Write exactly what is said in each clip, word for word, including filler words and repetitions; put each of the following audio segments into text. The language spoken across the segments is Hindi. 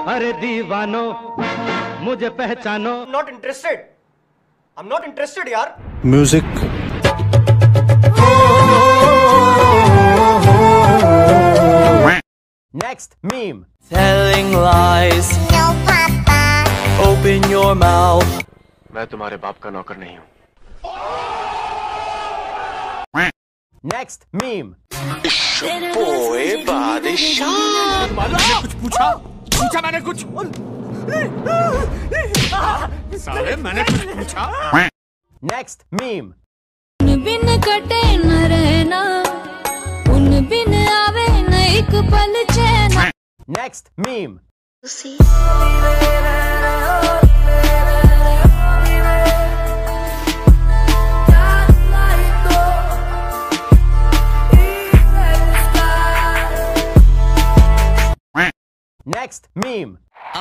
अरे दीवानो मुझे पहचानो। Not interested, I am not interested यार। Music. Next meme. Telling lies. No, Papa. Open your mouth. मैं तुम्हारे बाप का नौकर नहीं हूँ। Next meme. Boy, बादशाह। मैंने कुछ पूछा पूछा मैंने कुछ साले मैंने कुछ पूछा। Next meme. उन बिन कटे न रहना, उन बिन आवे न एक पल चैन। Next meme. Next meme.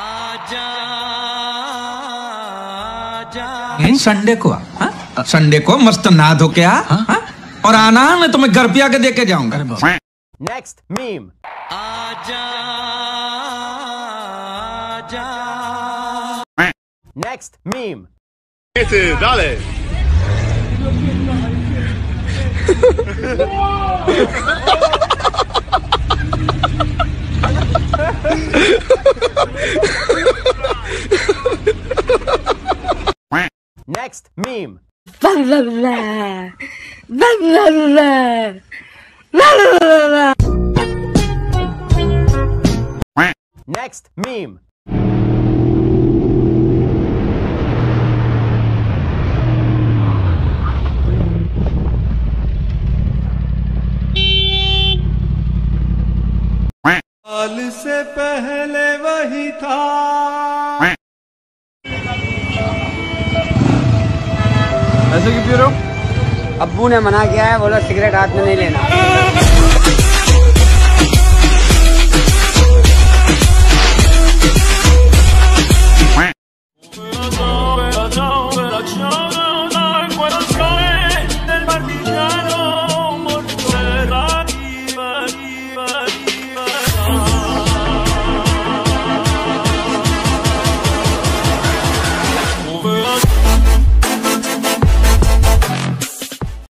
Sunday को आ? संडे को मस्त नहा धो के आ हा? और आना मैं तुम्हें घर पे आके देके जाऊंगा। Next meme. Next meme. डाले नेक्स्ट मीम। Next meme. साल से पहले वही था। ऐसे क्यों पी रहे हो? अब्बू ने मना किया है, बोला सिगरेट हाथ में नहीं लेना।